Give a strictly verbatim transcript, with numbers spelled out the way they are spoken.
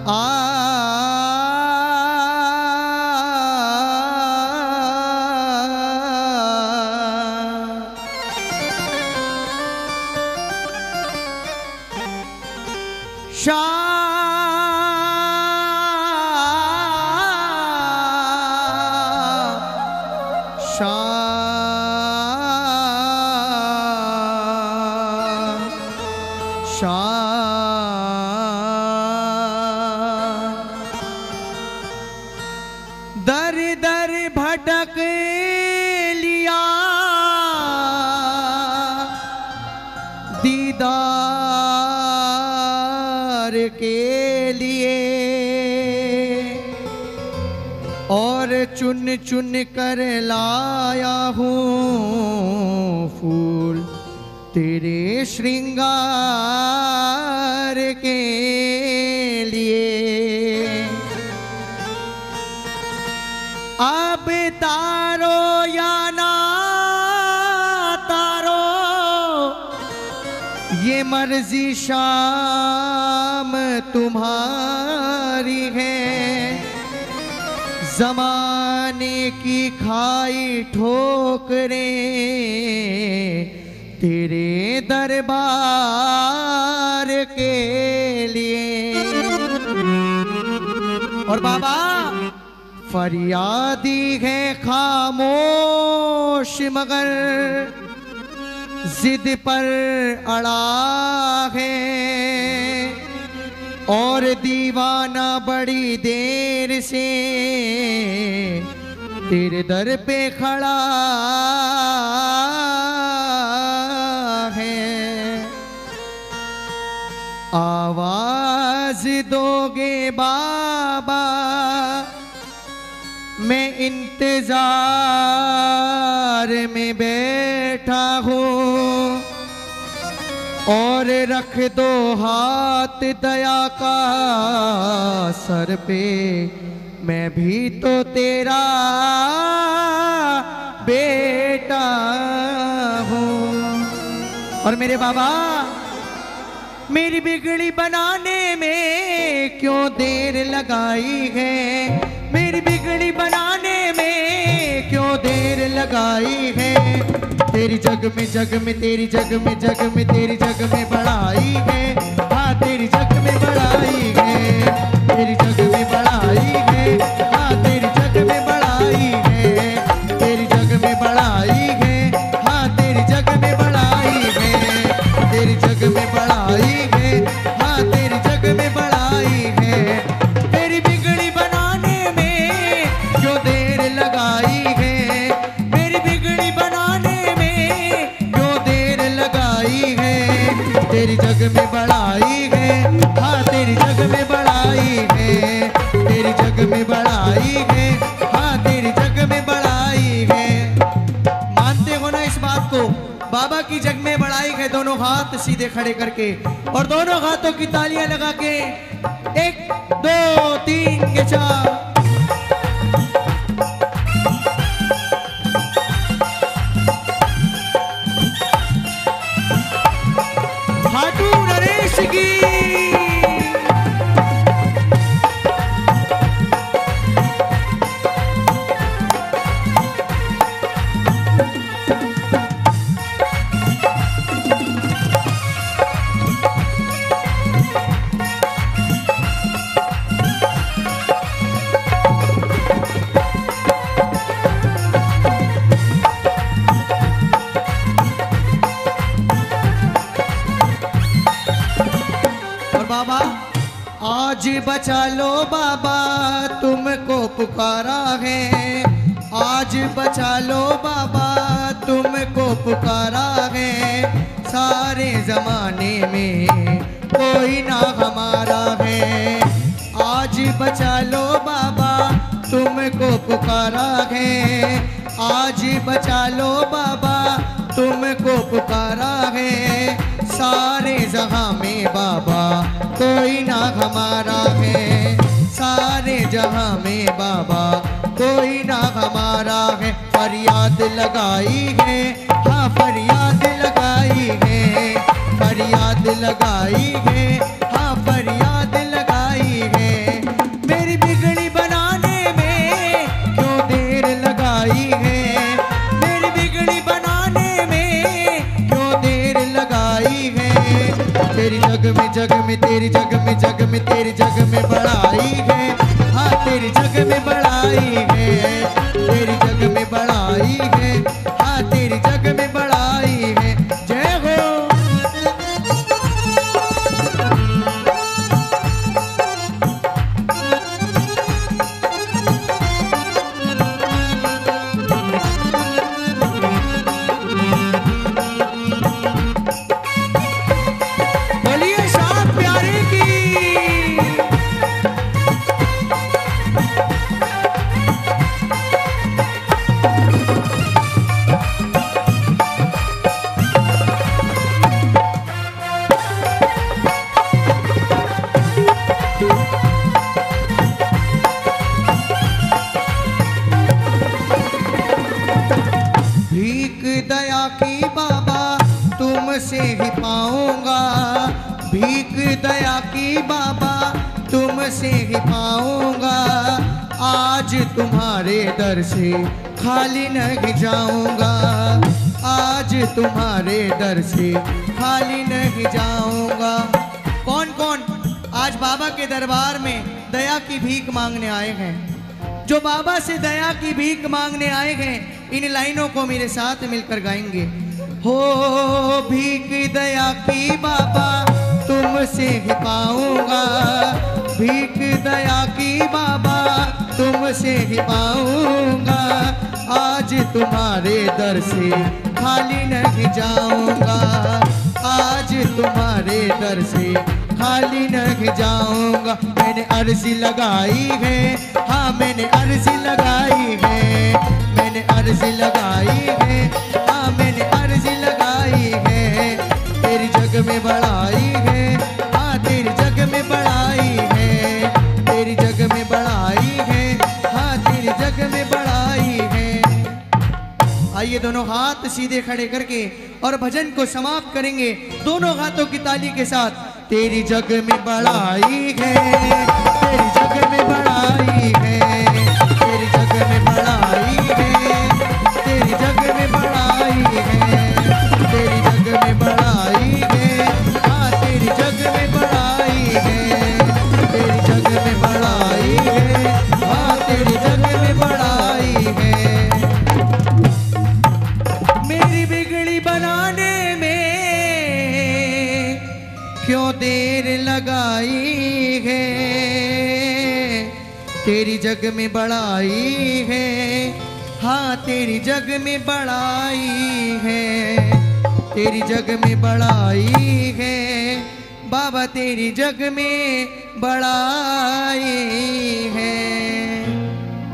दर दर भटक लिया दीदार के लिए, और चुन चुन कर लाया हूँ फूल तेरे श्रृंगार के लिए। अब तारो या ना तारो ये मर्जी शाम तुम्हारी है, ज़माने की खाई ठोकरें तेरे दरबार के लिए। और बाबा फरियादी है खामोश मगर जिद पर अड़ा है, और दीवाना बड़ी देर से तेरे दर पे खड़ा है। आवाज दोगे बाबा मैं इंतजार में बैठा हूँ, और रख दो हाथ दया का सर पे, मैं भी तो तेरा बेटा हूँ। और मेरे बाबा मेरी बिगड़ी बनाने में क्यों देर लगाई है, मेरी बिगड़ी बनाने में क्यों देर लगाई है। तेरी जग में जग में तेरी जग में जग में तेरी जग में बड़ाई है, हाँ तेरी जग में बड़ाई है, तेरी जग में बड़ाई है, हाँ तेरी जग में बड़ाई है, तेरी जग में बड़ाई है, हाँ तेरी जग में बड़ाई है, तेरी जग में बड़ाई है, हाँ तेरी जग में बड़ाई है। तेरी बिगड़ी बनाने में क्यों देर लगाई है, मेरी बिगड़ी बनाने में क्यों देर लगाई है। तेरी जग में बड़ाई है, हाँ तेरी जग में बड़ाई है, तेरी जग में बड़ाई है, हाँ तेरी जग में बड़ाई है। मानते हो ना इस बात को, बाबा की जग में बड़ाई है। दोनों हाथ सीधे खड़े करके और दोनों हाथों की तालियां लगा के एक दो तीन के चार। खाटू नरेश की आज बचा लो बाबा तुमको पुकारा है, आज बचा लो बाबा तुमको पुकारा है। सारे जमाने में कोई ना हमारा है, आज बचा लो बाबा तुमको पुकारा है, आज बचा लो बाबा तुमको पुकारा है। सारे जहां में बाबा कोई ना हमारा है, सारे जहां में बाबा कोई ना हमारा है। फरियाद लगाई है, हाँ फरियाद लगाई है, फरियाद लगाई है, हाँ फरियाद लगाई है। तेरी जग में बड़ाई है, हाँ तेरी जग में बड़ाई है, तेरी जग में बड़ाई है, हाँ तेरी जग में बड़ाई है। जय हो। बोलिए साथ प्यारे की। भीख दया की बाबा तुमसे ही पाऊंगा, भीख दया की बाबा तुमसे ही पाऊंगा, आज तुम्हारे दर से खाली नहीं जाऊंगा, आज तुम्हारे दर से खाली नहीं जाऊंगा। कौन कौन आज बाबा के दरबार में दया की भीख मांगने आए हैं? जो बाबा से दया की भीख मांगने आए हैं, इन लाइनों को मेरे साथ मिलकर गाएंगे। हो भीख दया की बाबा तुमसे ही पाऊंगा, भीख दया की बाबा तुमसे ही पाऊंगा, आज तुम्हारे दर से खाली नहीं जाऊंगा, आज तुम्हारे दर से खाली नहीं जाऊंगा। मैंने अर्जी लगाई है, हाँ मैंने अर्जी लगाई है, मैंने अर्जी लगाई है, हाँ मैंने अर्जी लगाई है, तेरी जग में बड़ाई है, हाँ तेरी जग में बड़ाई है, तेरी जग में बड़ाई है, हाँ तेरी जग में बड़ाई है। आइए दोनों हाथ सीधे खड़े करके और भजन को समाप्त करेंगे दोनों हाथों की ताली के साथ। तेरी जग में बड़ाई है, तेरी जग में बड़ाई है, तेरी जग में बड़ाई है, तेरी जग में बड़ाई है, तेरी जग में बड़ाई है, हाँ तेरी जग में बड़ाई है, तेरी जग में बड़ाई है, हाँ तेरी जग में बड़ाई है। मेरी बिगड़ी बनाने में क्यों देर लगाई है, तेरी जग में बड़ाई है, हाँ तेरी जग में बड़ाई है, तेरी जग में बड़ाई है, बाबा तेरी जग में बड़ाई है।